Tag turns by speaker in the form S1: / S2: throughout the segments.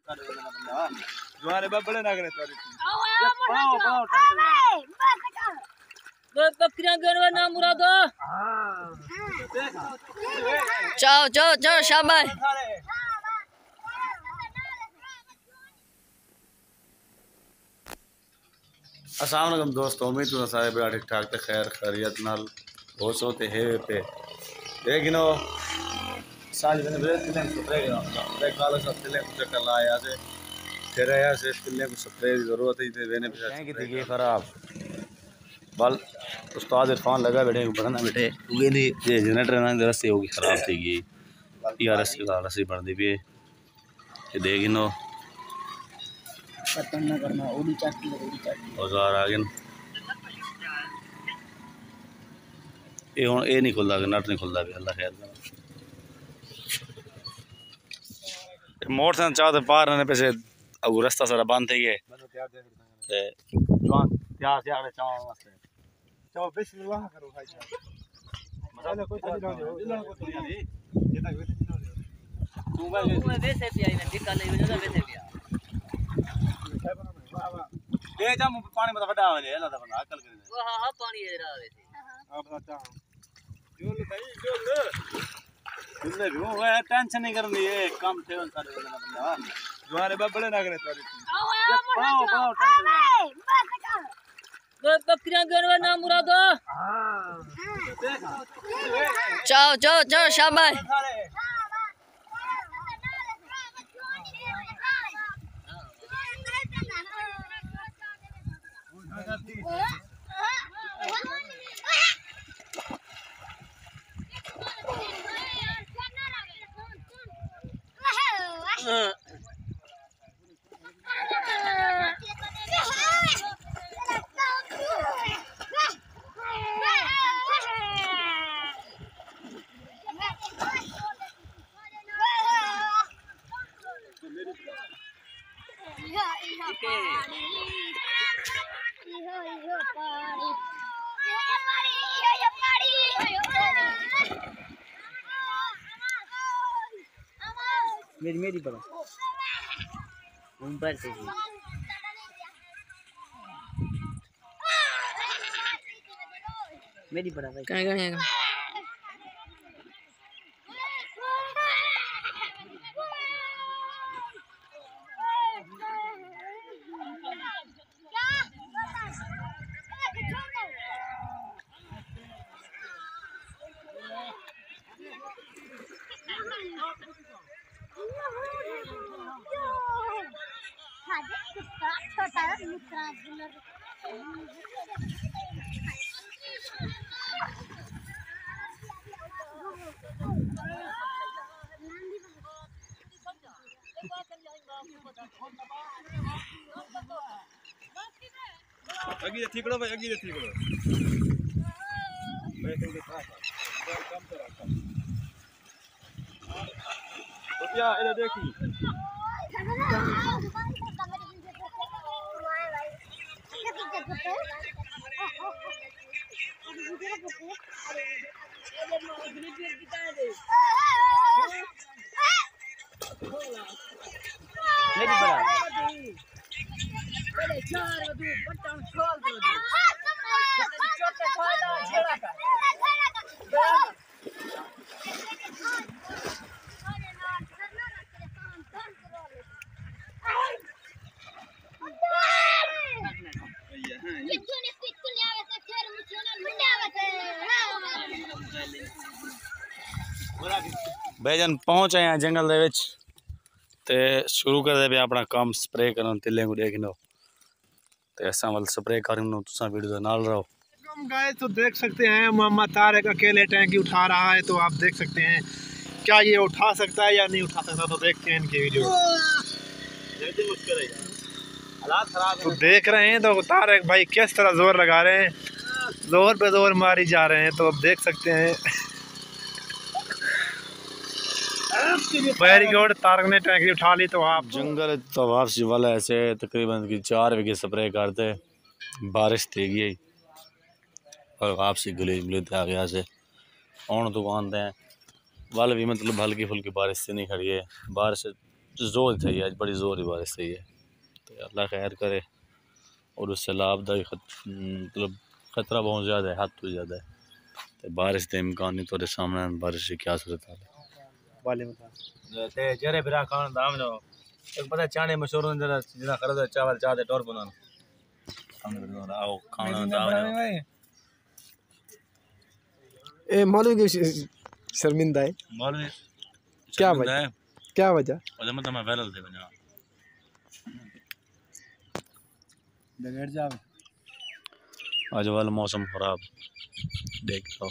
S1: जुआरे बबड़े ना करे तोरी
S2: बकरियां गनवा ना मुरादो जाओ जाओ जाओ शाबाश।
S3: अस्सलाम वालेकुम दोस्तों, उम्मीद हूँ सारे बड़ा ठीक ठाक थे, खैर खैरियत नाल हो सोते है पे देखिनो साज मैंने बड़े तिले स्प्रे करा स्प्रे काला सब तिले को चक्कर लाया से फिर आया से तिले को स्प्रे की जरूरत है थे वेने पे टैंक थी ये खराब बल उस्ताद इरफान लगा बैठे बढ़ना बैठे ये दी ये जनरेटर ना रस्सी होगी खराब थी गई या रस्सी बन दी भी ये देखिनो
S2: खत्म ना करना ओडी चाटी
S3: औजार आ गए ये हुन ये नहीं खुलदा नट नहीं खुलदा भी अल्लाह खैर मोटरसाइकिल चाहते पार ने पैसे अब रास्ता सारा बंद थी गए ते जवान तैयार तैयार चाव वास्ते
S1: चलो बिस्मिल्लाह करो भाई साहब मसाला कोई चीज ना दो इल्ला को तो यानी ये तक तू
S2: वैसे भी आई ना टिका ले वजह वैसे भी
S3: ले जा पानी में बड़ा वाले अल्लाह दा बंदा अकल करे
S2: वो हां पानी है रा वैसे
S1: हां बता जोल भाई जोल
S3: तुमने भी वो टेंशन नहीं करनी है काम थे सारे बंदा
S1: जुआरे बबड़े ना करे तोरी
S3: पाओ
S2: बकरियां गनवा ना मुरादो जाओ जाओ जाओ शाबाश। मेरी बड़ा ऊपर से मेरी बड़ा भाई कहां गए
S1: अगी ठीक करो भाई अगी ठीक करो मैं तो देखा था काम तो रखा तो क्या इधर देखी
S2: मेरी बड़ा
S3: भाईजान पहुंच आए हैं जंगल दे विच ते शुरू कर दे पे अपना काम स्प्रे करन तिले को देखनो ते असा वाल स्प्रे करनो तुसा वीडियो दे नाल रहो।
S1: हम गाइस तो देख सकते हैं मोहम्मद तारिक अकेले टैंकी उठा रहा है, तो आप देख सकते हैं क्या ये उठा सकता है या नहीं उठा सकता, तो देखते हैं इनकी वीडियो। तो देख रहे हैं तो तारिक भाई किस तरह जोर लगा रहे हैं, जोर पे जोर मारी जा रहे हैं, तो अब देख सकते हैं। वेरी गुड, तारक ने टैंकी उठा ली। तो आप
S3: जंगल तो वापसी वाला ऐसे तकरीबन की 4 बजे स्प्रे करते बारिश थी गई और वापसी गली आ गया से और दुकान दें वाल भी मतलब हल्की फुल्की बारिश से नहीं खड़ी है, बारिश जोर थी आज, बड़ी जोर की बारिश थी है। तो अल्लाह खैर करे और उससे लाभदायक मतलब ख़तरा बहुत ज़्यादा है, हद तो ज़्यादा है। तो बारिश के इम्कान नहीं, तो सामने बारिश की क्या सूरत है। जरे बिरा खान दाम लो एक पता चाने मशहूर जरा जिना खरदा चावल चादे टोर बनाना आओ खाना दाम
S1: ए मौलवी की शर्मिंदा है,
S3: मौलवी
S1: क्या वजह है? क्या वजह?
S3: वजह मतलब मैं वैलल थे बना
S1: बगैर जावे
S3: आज वाला मौसम खराब देख लो।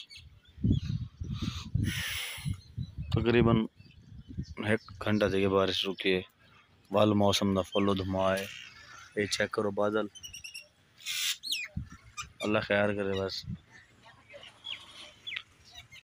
S3: तकरीबन 1 घंटा से बारिश रुकी है, वाल मौसम का फुल धुमा है। ये चेक करो बादल, अल्लाह खैर करे बस।